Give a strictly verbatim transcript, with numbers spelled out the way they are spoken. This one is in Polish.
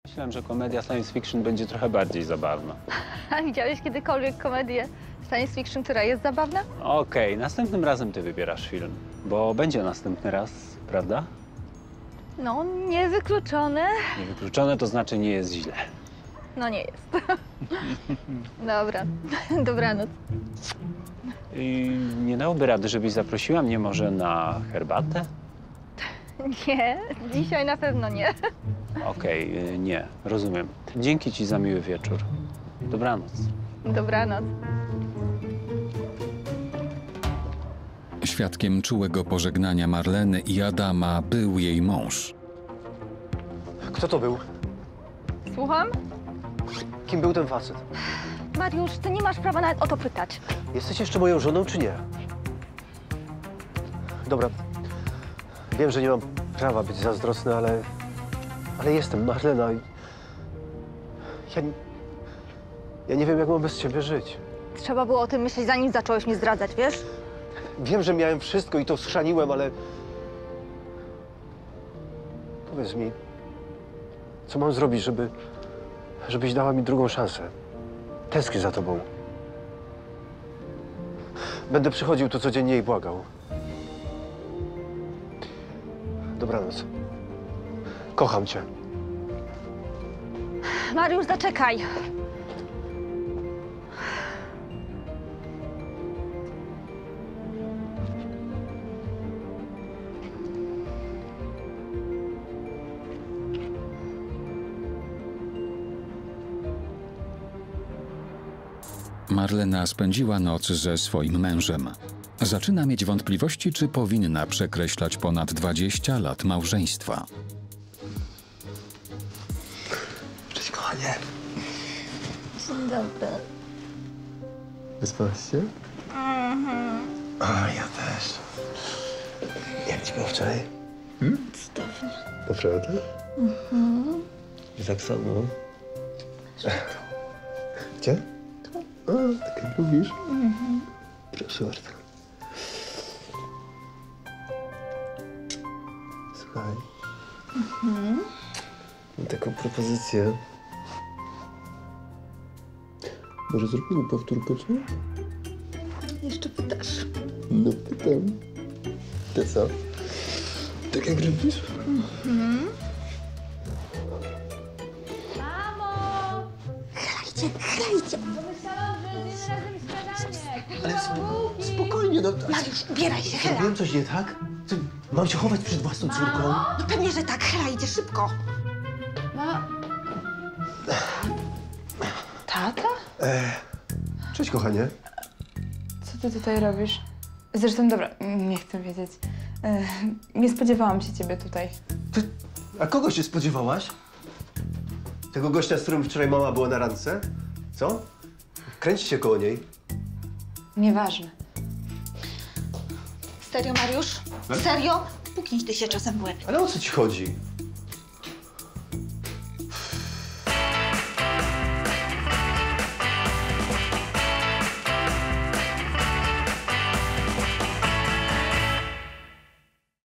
Myślałem, że komedia science fiction będzie trochę bardziej zabawna. A widziałeś kiedykolwiek komedię science fiction, która jest zabawna? Okej, następnym razem ty wybierasz film, bo będzie następny raz, prawda? No, niewykluczone. Niewykluczone to znaczy nie jest źle. No nie jest. Dobra, dobranoc. I nie dałoby rady, żebyś zaprosiła mnie może na herbatę? Nie, dzisiaj na pewno nie. Okej, nie, rozumiem. Dzięki ci za miły wieczór. Dobranoc. Dobranoc. Świadkiem czułego pożegnania Marleny i Adama był jej mąż. Kto to był? Słucham? Kim był ten facet? Mariusz, ty nie masz prawa nawet o to pytać. Jesteś jeszcze moją żoną, czy nie? Dobra. Wiem, że nie mam prawa być zazdrosny, ale... Ale jestem, Marlena. i- Ja... nie- Ja nie wiem, jak mam bez ciebie żyć. Trzeba było o tym myśleć, zanim zacząłeś mnie zdradzać, wiesz? Wiem, że miałem wszystko i to schrzaniłem, ale... Powiedz mi, co mam zrobić, żeby... żebyś dała mi drugą szansę? Tęsknię za tobą. Będę przychodził tu codziennie i błagał. Dobranoc. Kocham cię. Mariusz, zaczekaj. Marlena spędziła noc ze swoim mężem. Zaczyna mieć wątpliwości, czy powinna przekreślać ponad dwadzieścia lat małżeństwa. Cześć, kochanie. Dzień dobry. Wyspałaś się? Mhm. A, ja też. Jak ci było wczoraj? Hmm? Cudownie. Naprawdę? Mhm. I tak samo. Gdzie? A, tak jak lubisz? Mhm. Proszę bardzo. Słuchaj. Mhm. Mam taką propozycję. Może zrobimy powtórkę, czy nie? Jeszcze pytasz. No pytam. Ty co? Tak jak lubisz? Mhm. Mamo! Chlajcie, chlajcie! Ale sp- spokojnie, no. Mariusz, ubieraj się, Hela. Zrobiłem coś nie tak? Ty, mam się chować przed własną córką? No pewnie, że tak. Hela, idzie szybko. Tata? E, cześć, kochanie. Co ty tutaj robisz? Zresztą, dobra, nie chcę wiedzieć. E, nie spodziewałam się ciebie tutaj. Ty, a kogo się spodziewałaś? Tego gościa, z którym wczoraj mama była na randce? Co? Kręć się koło niej. Nieważne. Serio, Mariusz? Serio? Puknij ty się czasem w łeb. Ale o co ci chodzi?